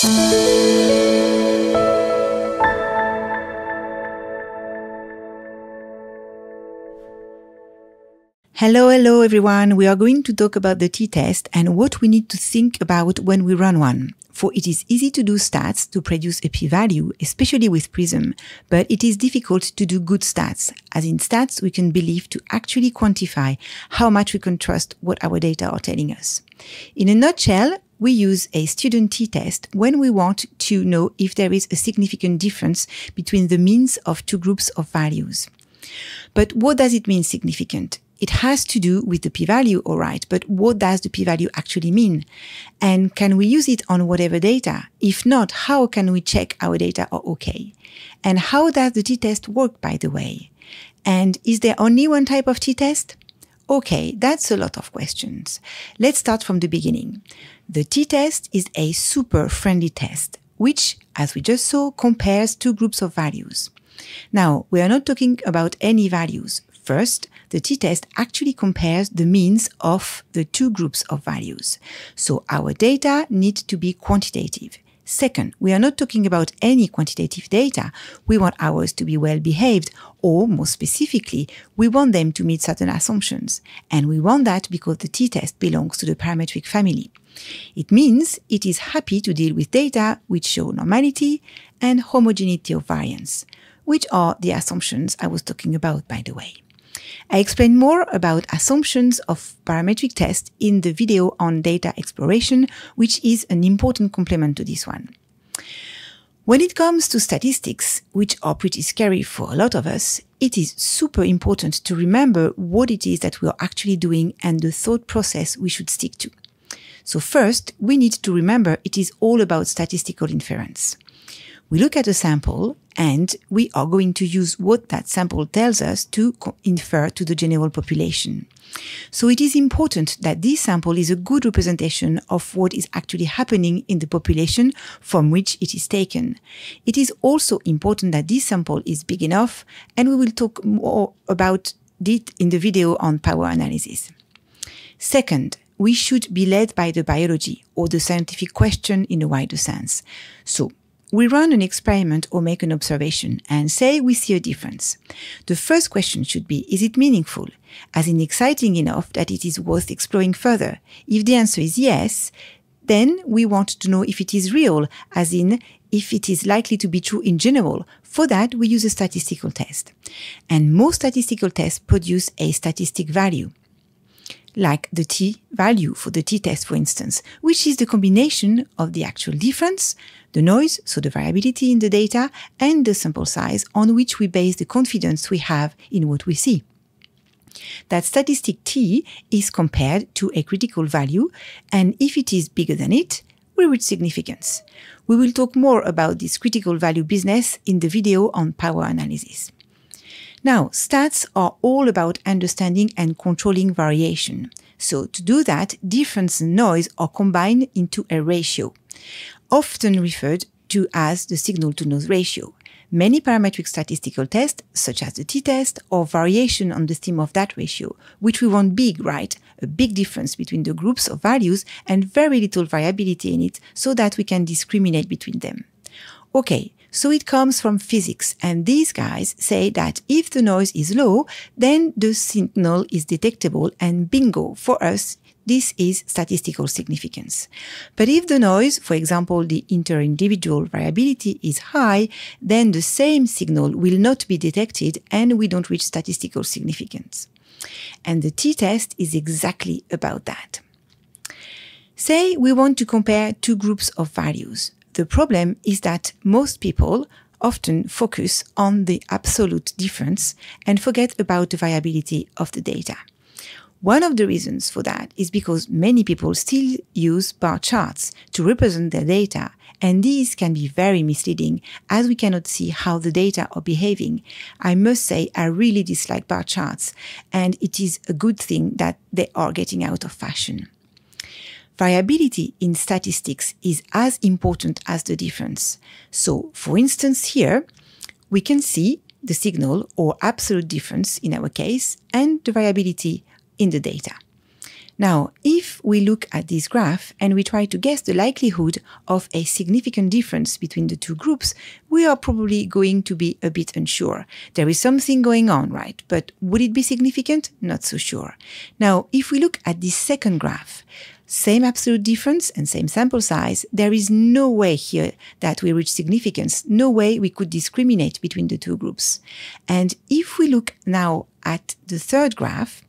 Hello everyone. We are going to talk about the t-test and what we need to think about when we run one. For it is easy to do stats to produce a p-value, especially with Prism, but it is difficult to do good stats, as in stats we can believe to actually quantify how much we can trust what our data are telling us. In a nutshell, we use a student t-test when we want to know if there is a significant difference between the means of two groups of values. But what does it mean significant? It has to do with the p-value, all right, but what does the p-value actually mean? And can we use it on whatever data? If not, how can we check our data are okay? And how does the t-test work, by the way? And is there only one type of t-test? Okay, that's a lot of questions. Let's start from the beginning. The t-test is a super friendly test, which, as we just saw, compares two groups of values. Now, we are not talking about any values. First, the t-test actually compares the means of the two groups of values. So our data need to be quantitative. Second, we are not talking about any quantitative data. We want ours to be well behaved, or more specifically, we want them to meet certain assumptions. And we want that because the t-test belongs to the parametric family. It means it is happy to deal with data which show normality and homogeneity of variance, which are the assumptions I was talking about, by the way. I explain more about assumptions of parametric tests in the video on data exploration, which is an important complement to this one. When it comes to statistics, which are pretty scary for a lot of us, it is super important to remember what it is that we are actually doing and the thought process we should stick to. So first, we need to remember it is all about statistical inference. We look at a sample and we are going to use what that sample tells us to infer to the general population. So it is important that this sample is a good representation of what is actually happening in the population from which it is taken. It is also important that this sample is big enough, and we will talk more about it in the video on power analysis. Second, we should be led by the biology or the scientific question in a wider sense. So, we run an experiment or make an observation and say we see a difference. The first question should be, is it meaningful? As in exciting enough that it is worth exploring further? If the answer is yes, then we want to know if it is real, as in if it is likely to be true in general. For that, we use a statistical test. And most statistical tests produce a statistic value, like the t-value for the t-test, for instance, which is the combination of the actual difference, the noise, so the variability in the data, and the sample size on which we base the confidence we have in what we see. That statistic t is compared to a critical value, and if it is bigger than it, we reach significance. We will talk more about this critical value business in the video on power analysis. Now, stats are all about understanding and controlling variation. So to do that, difference and noise are combined into a ratio, often referred to as the signal-to-noise ratio. Many parametric statistical tests, such as the t-test, are variation on the theme of that ratio, which we want big, right? A big difference between the groups of values and very little variability in it so that we can discriminate between them. Okay. So it comes from physics, and these guys say that if the noise is low, then the signal is detectable, and bingo, for us, this is statistical significance. But if the noise, for example, the inter-individual variability is high, then the same signal will not be detected and we don't reach statistical significance. And the t-test is exactly about that. Say we want to compare two groups of values. The problem is that most people often focus on the absolute difference and forget about the variability of the data. One of the reasons for that is because many people still use bar charts to represent their data, and these can be very misleading as we cannot see how the data are behaving. I must say I really dislike bar charts, and it is a good thing that they are getting out of fashion. Variability in statistics is as important as the difference. So, for instance, here we can see the signal or absolute difference in our case and the variability in the data. Now, if we look at this graph and we try to guess the likelihood of a significant difference between the two groups, we are probably going to be a bit unsure. There is something going on, right? But would it be significant? Not so sure. Now, if we look at this second graph, same absolute difference and same sample size, there is no way here that we reach significance, no way we could discriminate between the two groups. And if we look now at the third graph,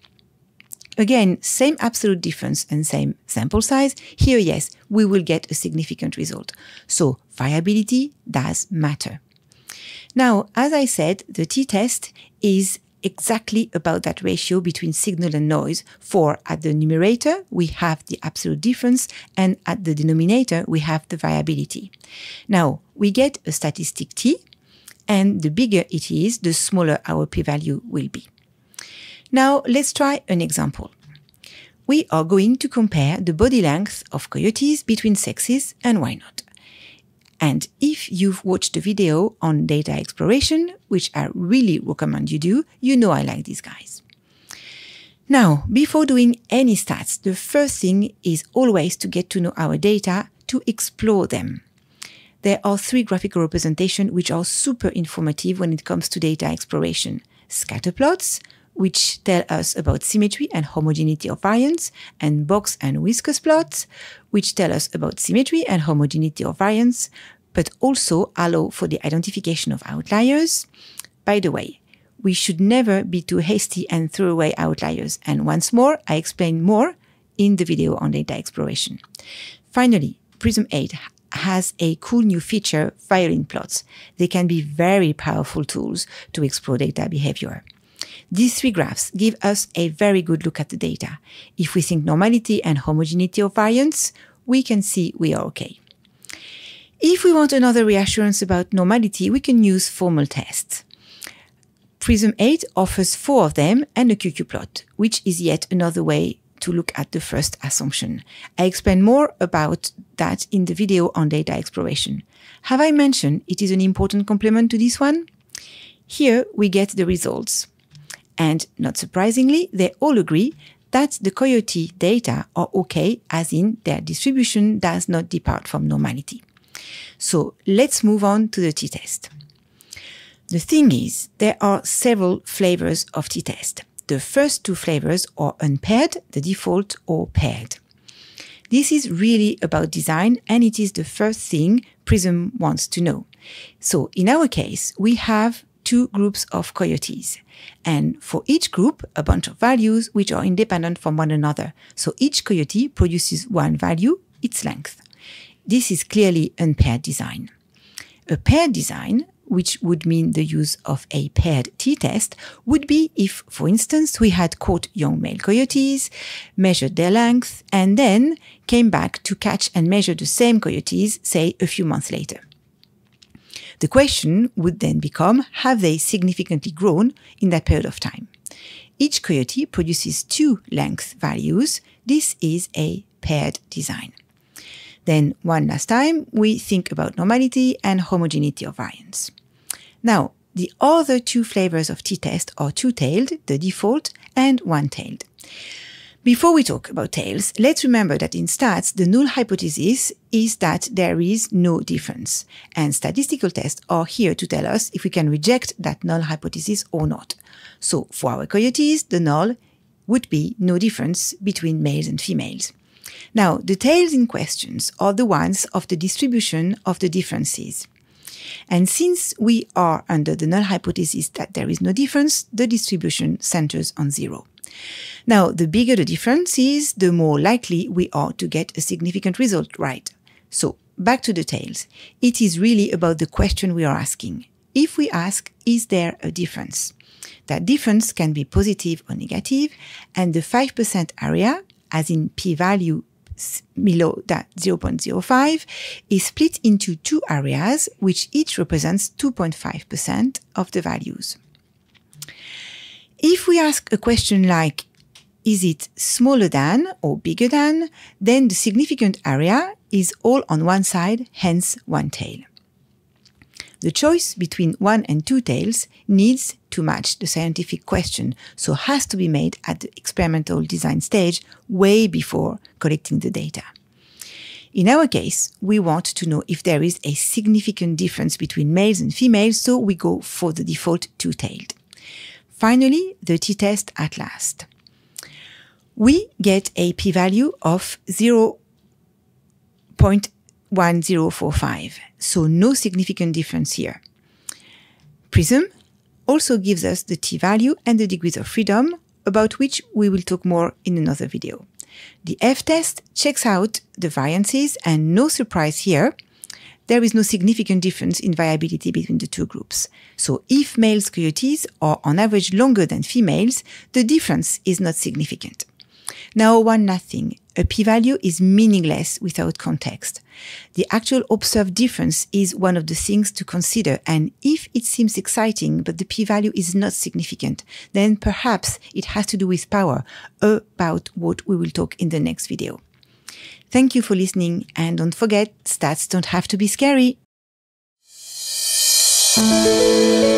again, same absolute difference and same sample size. Here, yes, we will get a significant result. So variability does matter. Now, as I said, the t-test is exactly about that ratio between signal and noise. For at the numerator, we have the absolute difference, and at the denominator, we have the variability. Now, we get a statistic t, and the bigger it is, the smaller our p-value will be. Now, let's try an example. We are going to compare the body length of coyotes between sexes, and why not? And if you've watched the video on data exploration, which I really recommend you do, you know I like these guys. Now, before doing any stats, the first thing is always to get to know our data, to explore them. There are 3 graphical representations which are super informative when it comes to data exploration. Scatter plots, which tell us about symmetry and homogeneity of variance, and box and whiskers plots, which tell us about symmetry and homogeneity of variance, but also allow for the identification of outliers. By the way, we should never be too hasty and throw away outliers. And once more, I explain more in the video on data exploration. Finally, Prism 8 has a cool new feature, violin plots. They can be very powerful tools to explore data behavior. These 3 graphs give us a very good look at the data. If we think normality and homogeneity of variance, we can see we are okay. If we want another reassurance about normality, we can use formal tests. Prism 8 offers 4 of them and a QQ plot, which is yet another way to look at the first assumption. I explain more about that in the video on data exploration. Have I mentioned it is an important complement to this one? Here we get the results. And not surprisingly, they all agree that the coyote data are okay, as in their distribution does not depart from normality. So let's move on to the t-test. The thing is, there are several flavors of t-test. The first 2 flavors are unpaired, the default, or paired. This is really about design, and it is the first thing Prism wants to know. So in our case, we have 2 groups of coyotes, and for each group, a bunch of values which are independent from one another. So each coyote produces one value, its length. This is clearly unpaired design. A paired design, which would mean the use of a paired t-test, would be if, for instance, we had caught young male coyotes, measured their length, and then came back to catch and measure the same coyotes, say, a few months later. The question would then become, have they significantly grown in that period of time? Each coyote produces 2 length values. This is a paired design. Then, one last time, we think about normality and homogeneity of variance. Now, the other 2 flavors of t-test are 2-tailed, the default, and 1-tailed. Before we talk about tails, let's remember that in stats, the null hypothesis is that there is no difference. And statistical tests are here to tell us if we can reject that null hypothesis or not. So, for our coyotes, the null would be no difference between males and females. Now, the tails in questions are the ones of the distribution of the differences. And since we are under the null hypothesis that there is no difference, the distribution centers on 0. Now, the bigger the difference is, the more likely we are to get a significant result right. So, back to the tails. It is really about the question we are asking. If we ask, is there a difference? That difference can be positive or negative, and the 5% area, as in p-value below that 0.05, is split into 2 areas, which each represents 2.5% of the values. If we ask a question like, is it smaller than or bigger than, then the significant area is all on one side, hence one tail. The choice between 1 and 2 tails needs to match the scientific question, so has to be made at the experimental design stage way before collecting the data. In our case, we want to know if there is a significant difference between males and females, so we go for the default 2-tailed. Finally, the t-test at last. We get a p-value of 0.1045, so no significant difference here. Prism also gives us the t-value and the degrees of freedom, about which we will talk more in another video. The f-test checks out the variances, and no surprise here, there is no significant difference in variability between the two groups. So if males coyotes are on average longer than females, the difference is not significant. Now, one last thing. A p-value is meaningless without context. The actual observed difference is one of the things to consider, and if it seems exciting but the p-value is not significant, then perhaps it has to do with power, about what we will talk in the next video. Thank you for listening, and don't forget, stats don't have to be scary.